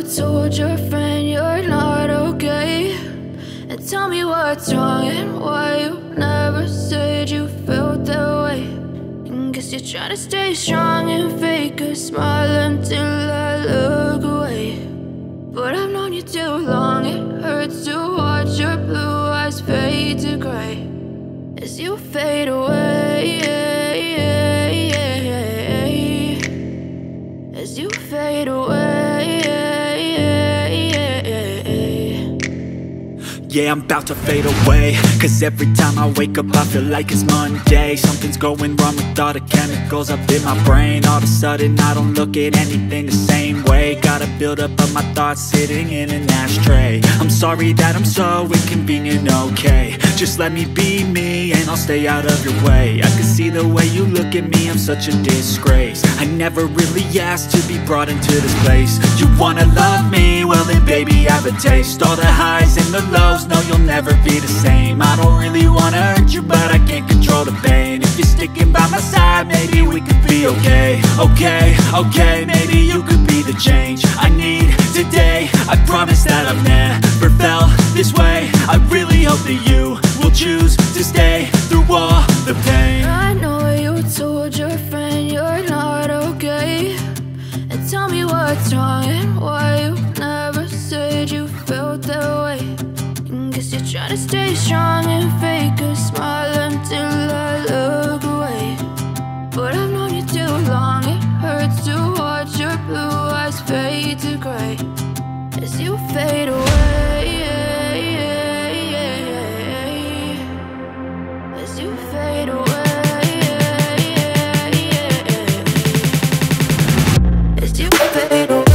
told your friend you're not okay? And tell me what's wrong and why you never said you felt that way. And guess you're trying to stay strong and fake a smile until I look away. But I've known you too long, it hurts to watch your blue eyes fade to gray as you fade away, as you fade away. Yeah, I'm about to fade away, cause every time I wake up I feel like it's Monday. Something's going wrong with all the chemicals up in my brain. All of a sudden I don't look at anything the same way. Gotta build up of my thoughts sitting in an ashtray. I'm sorry that I'm so inconvenient, okay? Just let me be me and I'll stay out of your way. I can see the way you look at me, I'm such a disgrace. I never really asked to be brought into this place. You wanna love me? Well then baby, have a taste. All the highs and the lows, no, you'll never be the same. I don't really wanna hurt you, but I can't control the pain. If you're sticking by my side, maybe we could be okay. Okay, maybe you could be the change I need today. I promise that I've never felt this way. I really hope that you will choose to stay through all the pain. I know you told your friend you're not okay. And tell me what's wrong and why you never said you felt that way. Guess you're trying to stay strong and fake a smile until I look away. But I've known you too long, it hurts to watch your blue eyes fade to gray as you fade away, as you fade away, as you fade away.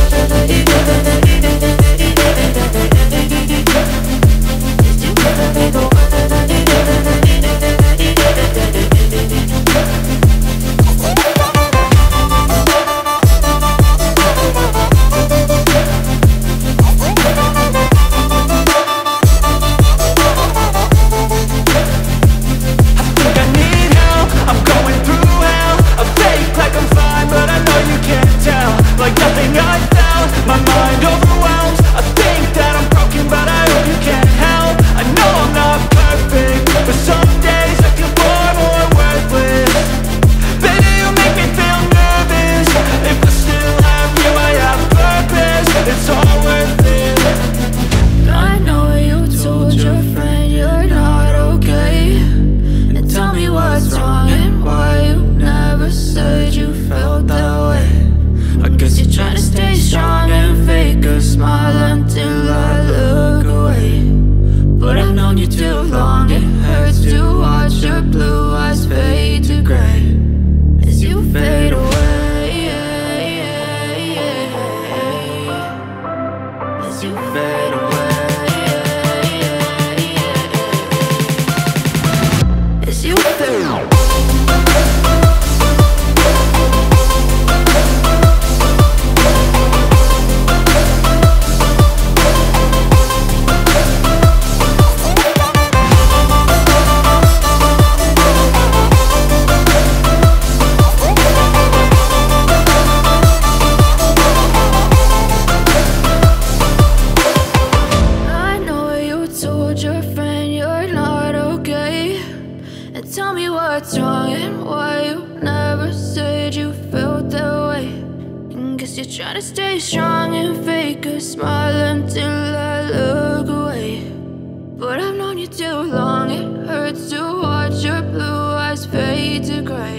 Try to stay strong and fake a smile until I look away. But I've known you too long, it hurts to watch your blue eyes fade to gray